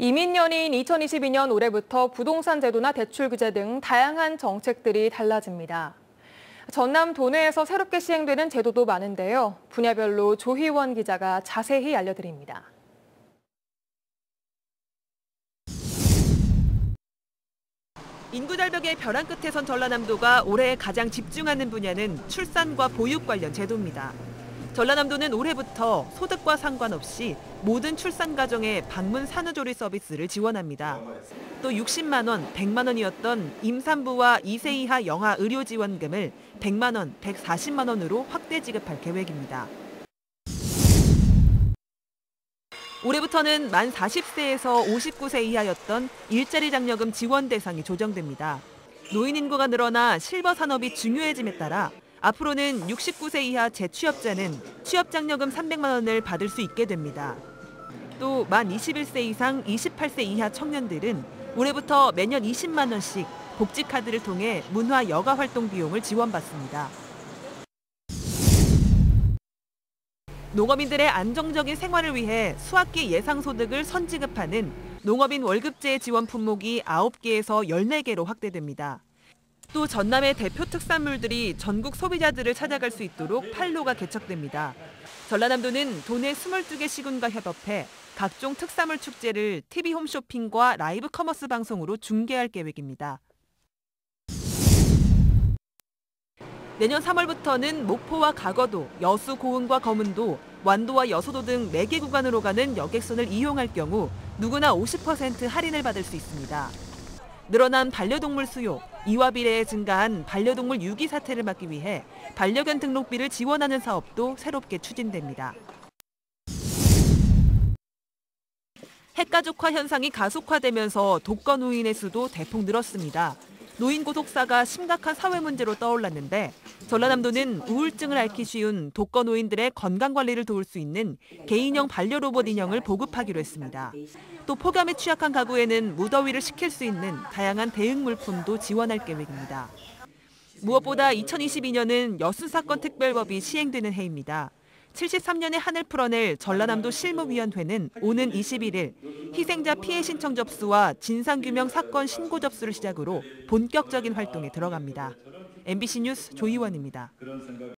이민년인 2022년 올해부터 부동산 제도나 대출 규제 등 다양한 정책들이 달라집니다. 전남 도내에서 새롭게 시행되는 제도도 많은데요. 분야별로 조희원 기자가 자세히 알려드립니다. 인구 절벽의 벼랑 끝에 선 전라남도가 올해 가장 집중하는 분야는 출산과 보육 관련 제도입니다. 전라남도는 올해부터 소득과 상관없이 모든 출산 가정에 방문 산후조리 서비스를 지원합니다. 또 60만 원, 100만 원이었던 임산부와 2세 이하 영아 의료 지원금을 100만 원, 140만 원으로 확대 지급할 계획입니다. 올해부터는 만 40세에서 59세 이하였던 일자리 장려금 지원 대상이 조정됩니다. 노인 인구가 늘어나 실버 산업이 중요해짐에 따라 앞으로는 69세 이하 재취업자는 취업장려금 300만 원을 받을 수 있게 됩니다. 또 만 21세 이상 28세 이하 청년들은 올해부터 매년 20만 원씩 복지카드를 통해 문화 여가 활동 비용을 지원받습니다. 농업인들의 안정적인 생활을 위해 수학기 예상소득을 선지급하는 농업인 월급제 지원 품목이 9개에서 14개로 확대됩니다. 또 전남의 대표 특산물들이 전국 소비자들을 찾아갈 수 있도록 판로가 개척됩니다. 전라남도는 도내 22개 시군과 협업해 각종 특산물 축제를 TV 홈쇼핑과 라이브 커머스 방송으로 중계할 계획입니다. 내년 3월부터는 목포와 가거도, 여수, 고흥과 거문도, 완도와 여서도 등 4개 구간으로 가는 여객선을 이용할 경우 누구나 50% 할인을 받을 수 있습니다. 늘어난 반려동물 수요, 이와 비례해 증가한 반려동물 유기 사태를 막기 위해 반려견 등록비를 지원하는 사업도 새롭게 추진됩니다. 핵가족화 현상이 가속화되면서 독거노인의 수도 대폭 늘었습니다. 노인 고독사가 심각한 사회 문제로 떠올랐는데 전라남도는 우울증을 앓기 쉬운 독거노인들의 건강관리를 도울 수 있는 개인형 반려로봇 인형을 보급하기로 했습니다. 또 폭염에 취약한 가구에는 무더위를 식힐 수 있는 다양한 대응 물품도 지원할 계획입니다. 무엇보다 2022년은 여순사건 특별법이 시행되는 해입니다. 73년의 한을 풀어낼 전라남도 실무위원회는 오는 21일 희생자 피해 신청 접수와 진상규명 사건 신고 접수를 시작으로 본격적인 활동에 들어갑니다. MBC 뉴스 조희원입니다.